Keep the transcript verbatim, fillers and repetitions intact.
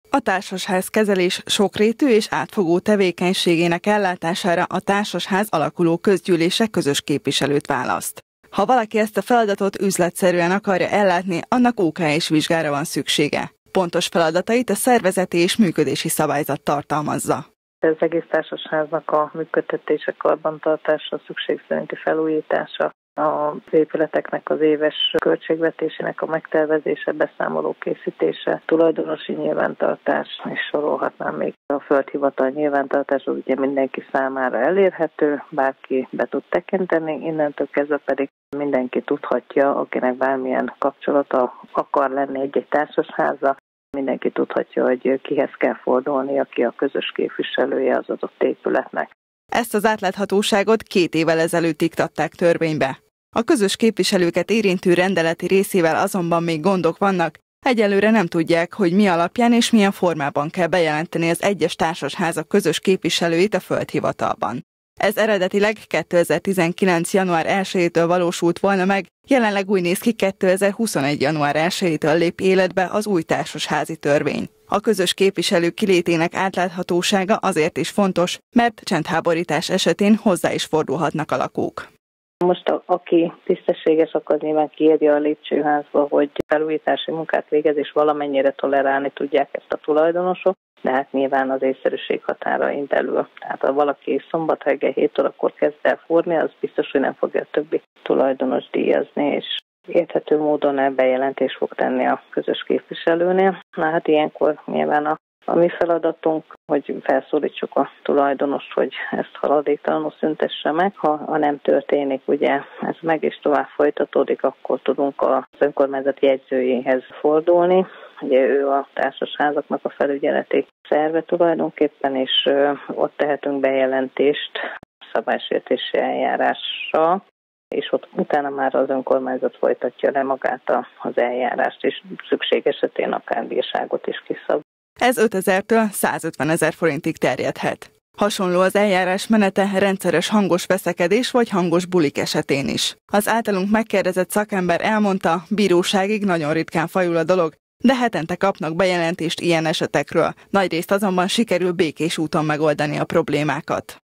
A társasház kezelés sokrétű és átfogó tevékenységének ellátására a társasház alakuló közgyűlése közös képviselőt választ. Ha valaki ezt a feladatot üzletszerűen akarja ellátni, annak ó ká es vizsgára van szüksége. Pontos feladatait a szervezeti és működési szabályzat tartalmazza. Az egész társasháznak a működtetése, karbantartása, szükség szerinti felújítása, az épületeknek az éves költségvetésének a megtervezése, beszámoló készítése, tulajdonosi nyilvántartás, és sorolhatnám még. A földhivatal nyilvántartás az ugye mindenki számára elérhető, bárki be tud tekinteni, innentől kezdve pedig mindenki tudhatja, akinek bármilyen kapcsolata akar lenni egy-egy társasháza, mindenki tudhatja, hogy kihez kell fordulni, aki a közös képviselője az adott épületnek. Ezt az átláthatóságot két évvel ezelőtt iktatták törvénybe. A közös képviselőket érintő rendeleti részével azonban még gondok vannak, egyelőre nem tudják, hogy mi alapján és milyen formában kell bejelenteni az egyes társasházak közös képviselőit a földhivatalban. Ez eredetileg kétezer-tizenkilenc. január elsejétől valósult volna meg, jelenleg úgy néz ki kétezer-huszonegy. január elsejétől lép életbe az új társasházi törvény. A közös képviselő kilétének átláthatósága azért is fontos, mert csendháborítás esetén hozzá is fordulhatnak a lakók. Most a, aki tisztességes, akkor nyilván kiírja a lépcsőházba, hogy felújítási munkát végez, és valamennyire tolerálni tudják ezt a tulajdonosok, de hát nyilván az észszerűség határain belül. Tehát ha valaki szombat reggel hét órakor kezd el fúrni, az biztos, hogy nem fogja a többi tulajdonos díjazni, és érthető módon bejelentést fog tenni a közös képviselőnél. Na hát ilyenkor nyilván a A mi feladatunk, hogy felszólítsuk a tulajdonost, hogy ezt haladéktalanul szüntesse meg. Ha, ha nem történik, ugye ez meg is tovább folytatódik, akkor tudunk az önkormányzat jegyzőjéhez fordulni. Ugye ő a társasházaknak a felügyeleti szerve tulajdonképpen, és ott tehetünk bejelentést szabálysértési eljárásra, és ott utána már az önkormányzat folytatja le magát az eljárást, és szükség esetén akár bírságot is kiszab. Ez ötezertől százötvenezer forintig terjedhet. Hasonló az eljárás menete rendszeres hangos veszekedés vagy hangos bulik esetén is. Az általunk megkérdezett szakember elmondta, bíróságig nagyon ritkán fajul a dolog, de hetente kapnak bejelentést ilyen esetekről. Nagyrészt azonban sikerül békés úton megoldani a problémákat.